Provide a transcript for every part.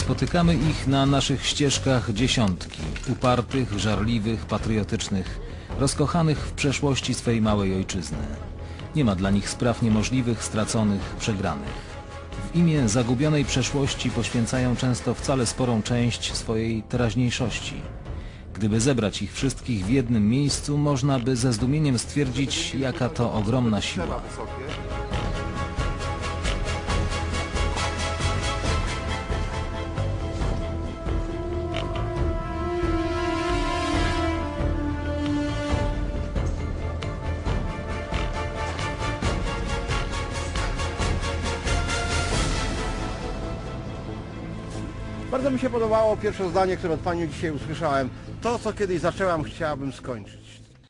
Spotykamy ich na naszych ścieżkach dziesiątki, upartych, żarliwych, patriotycznych, rozkochanych w przeszłości swej małej ojczyzny. Nie ma dla nich spraw niemożliwych, straconych, przegranych. W imię zagubionej przeszłości poświęcają często wcale sporą część swojej teraźniejszości. Gdyby zebrać ich wszystkich w jednym miejscu, można by ze zdumieniem stwierdzić, jaka to ogromna siła. Bardzo mi się podobało pierwsze zdanie, które od Pani dzisiaj usłyszałem. To, co kiedyś zaczęłam, chciałabym skończyć.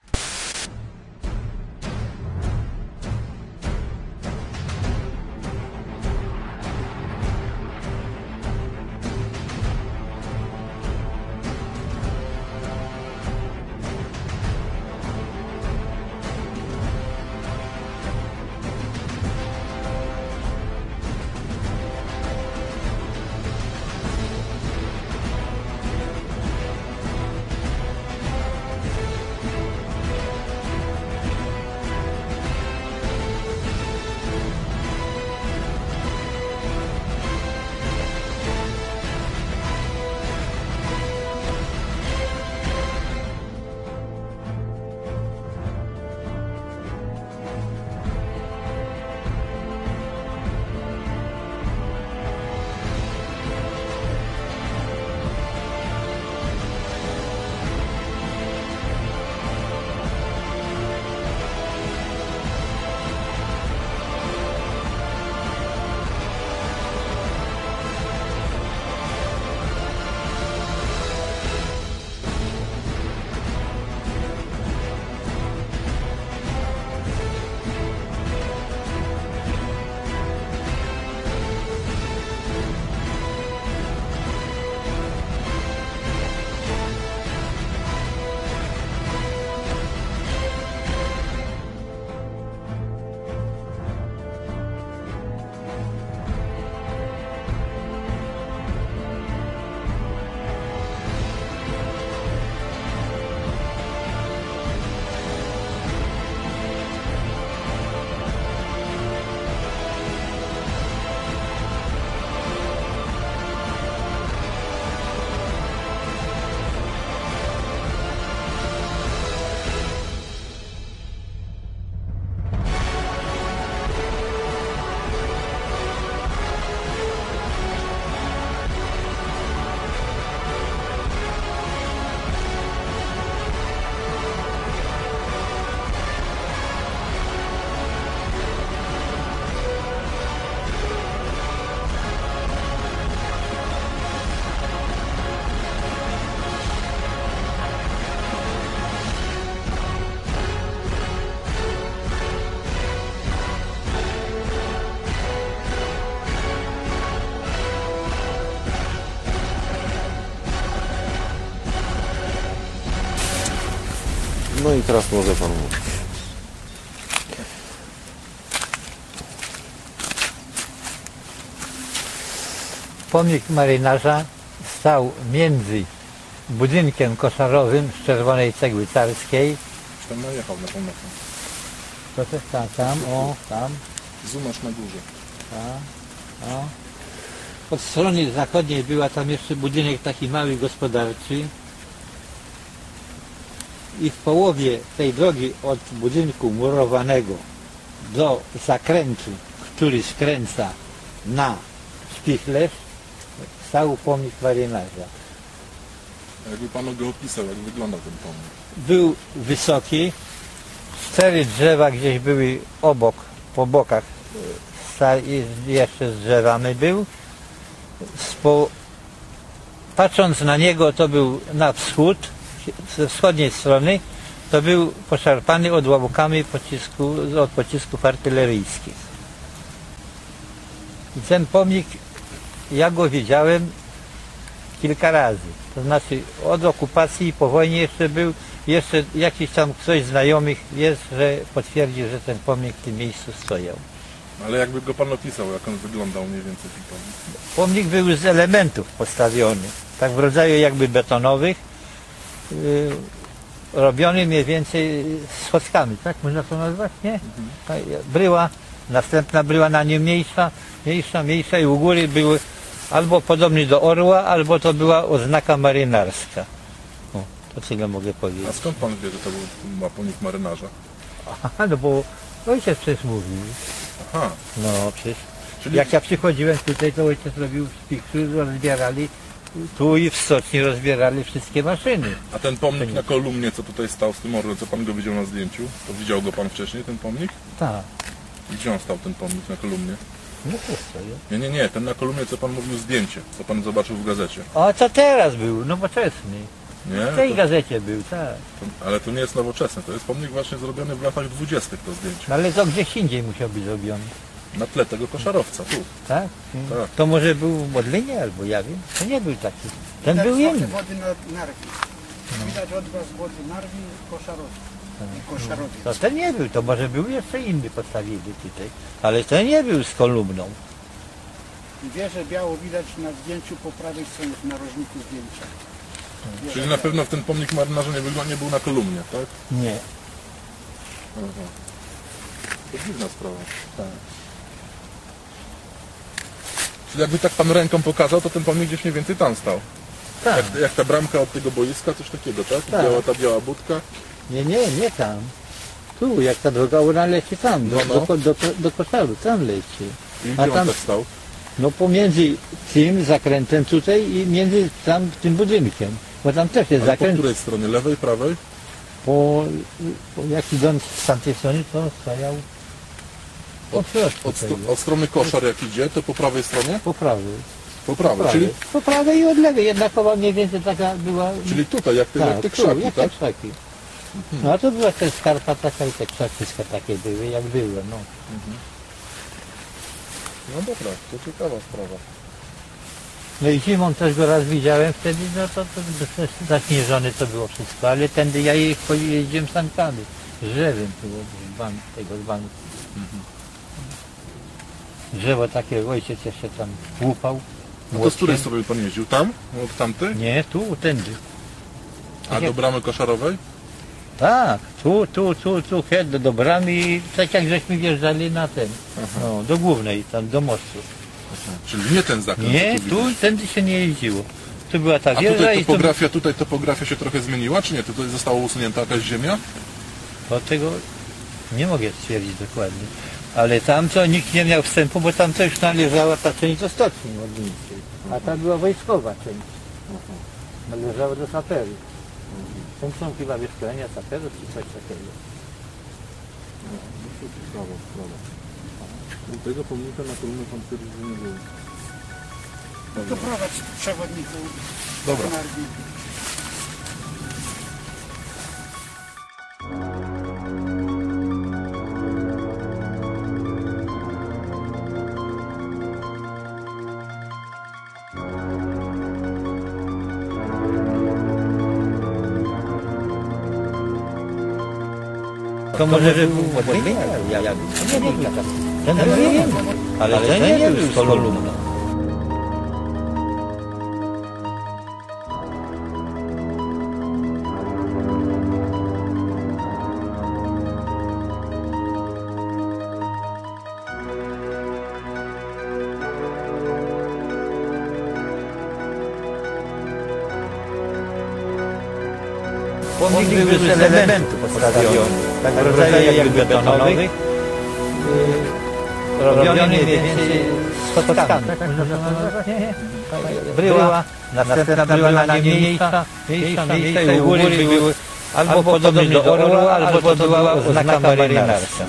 No i teraz może Pan mówić. Pomnik marynarza stał między budynkiem koszarowym z czerwonej cegły carskiej. Tam najechał na północy. To też tam, o, tam. Zumasz na górze. O. Od strony zachodniej była tam jeszcze budynek taki mały gospodarczy. I w połowie tej drogi od budynku murowanego do zakrętu, który skręca na Spichlerz, stał pomnik marynarza. Jakby Pan go opisał, jak wyglądał ten pomnik? Był wysoki, 4 drzewa gdzieś były obok, po bokach, jeszcze z drzewami był. Patrząc na niego, to był na wschód, ze wschodniej strony, to był poszarpany odłamkami od pocisków artyleryjskich. I ten pomnik, ja go widziałem kilka razy. To znaczy od okupacji i po wojnie jeszcze był, jeszcze jakiś tam ktoś znajomych jest, że potwierdził, że ten pomnik w tym miejscu stojął. Ale jakby go pan opisał, jak on wyglądał mniej więcej ten pomnik? Pomnik był z elementów postawiony, tak w rodzaju jakby betonowych, robiony mniej więcej schodkami, tak można to nazwać, nie? Bryła, następna bryła na nie mniejsza i u góry były albo podobny do orła, albo to była oznaka marynarska. O, to tyle mogę A powiedzieć. skąd pan wie, że to był pomnik marynarza? Aha, no bo ojciec przecież mówił. Aha, No przecież. czyli Jak ja przychodziłem tutaj, to ojciec robił w Piksu, rozbierali, tu i w stoczni rozbierali wszystkie maszyny. a ten pomnik na kolumnie, co tutaj stał z tym orłem, co pan go widział na zdjęciu, to widział go pan wcześniej, ten pomnik? Tak. I gdzie on stał, ten pomnik na kolumnie? No to co, Nie, ten na kolumnie, co pan mówił, zdjęcie, co pan zobaczył w gazecie. O, to teraz był, nowoczesny. Nie? W tej gazecie był, tak. Ale to nie jest nowoczesne, to jest pomnik właśnie zrobiony w latach 20. to zdjęcie. No ale to gdzieś indziej musiał być zrobiony, Na tle tego koszarowca, tu. tak? Tak. To może był w Modlinie albo ja wiem. To nie był taki. Ten był inny. Wody Narwi. Widać odblask wody Narwi i Koszarowiec. To ten nie był, to może był jeszcze inny postawili tutaj. Ale ten nie był z kolumną. I wieżę biało widać na zdjęciu po prawej stronie, w narożniku zdjęcia. Czyli na pewno w ten pomnik marynarza nie był na kolumnie, tak? Nie. Aha. To dziwna sprawa. Tak. Czyli jakby tak pan ręką pokazał, to ten pomnik gdzieś mniej więcej tam stał. Tak. Jak ta bramka od tego boiska, coś takiego, tak? Tak. Ta biała budka. Nie tam. Tu, jak ta droga ona leci tam, do Koszaru, tam leci. I A gdzie tam- on tak stał? No pomiędzy tym zakrętem tutaj i między tam tym budynkiem. Bo tam też jest Ale po zakręt. której stronie? Lewej, prawej? Jak idąc z tamtej strony, to stajał po środku tego. Od strony koszar jak idzie, to po prawej stronie? Po prawej. Po prawej, czyli, Po prawej i od lewej. Jednakowa mniej więcej taka była. czyli tutaj, jak te tu, krzaki, jak tak? te krzaki. No a to była też skarpa taka i te krzaczyska takie były, jak były. No. No dobra, to ciekawa sprawa. No i zimą też go raz widziałem wtedy, no to zaśnieżone to było wszystko, ale tędy ja jeździłem sankami, z drzewem było, z banku. Drzewo takie ojciec jeszcze tam łupał. No to z której strony pan jeździł? Tam? Od tamtej? Nie, tu, tędy. A do bramy koszarowej? Tak, tu, do bramy i tak jak żeśmy wjeżdżali na ten, no, do głównej, tam do mostu. Czyli nie ten zakręt. Nie, co tu widać. tu tędy się nie jeździło. Tu była ta A wieża tutaj i topografia się trochę zmieniła, czy nie? Tutaj została usunięta jakaś ziemia? to tego nie mogę stwierdzić dokładnie. Ale tam to nikt nie miał wstępu, bo tam to już należała ta część do stoczni modlniczej. A ta była wojskowa część. Należała do saperu. Tam są chyba wyszkolenia saperów czy coś takiego. Tego pomnika na kolumnie pan twierdzi, że nie było. To prowadź przewodniku Dobra. Narwi. To może był modlenie? Ja nie wiem. Ten był inny, ale ten nie był z kolumną. Pomnik był z elementów postawiony, tak w rodzaju jakby betonowych, robiony mniej więcej schodkami. Tak można to nazwać? Bryła, następna bryła na nie mniejsza i u góry były albo podobny do orła, albo to była oznaka marynarska.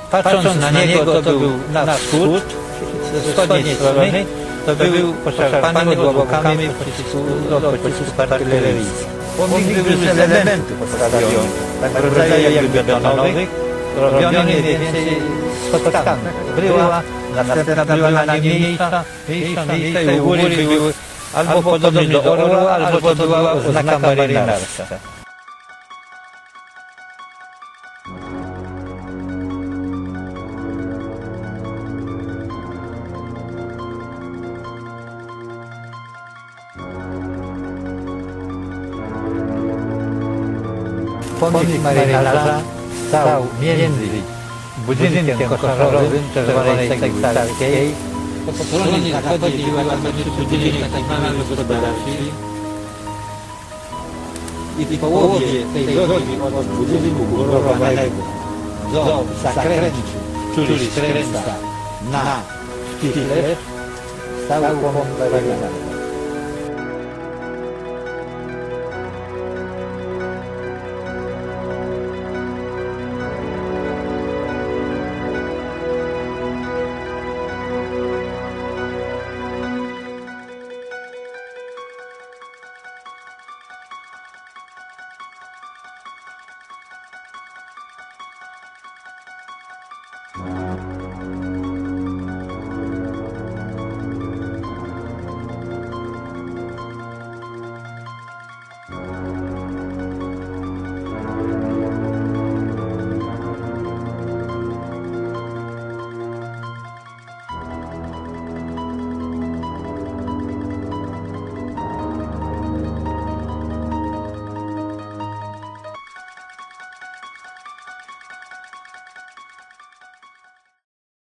Patrząc na niego, to był na wschód, ze wschodniej strony, to był poszarpany odłamkami pocisków artyleryjskich. Pomnik był z elementów postawiony, tak w rodzaju jakby betonowych, robiony mniej więcej z schodkami. Bryła, następna była na nie mniejsza i u góry były albo podobne do orła, albo to była oznaka marynarska. Pomnik marynarza stał między budynkiem koszarowym czerwonej cegły carskiej. Po stronie zachodniej była tam budynek taki mały gospodarczy i w połowie tej drogi od budynku murowanego do zakrętu, czyli skręca na Szpichle, stał pomnik marynarza.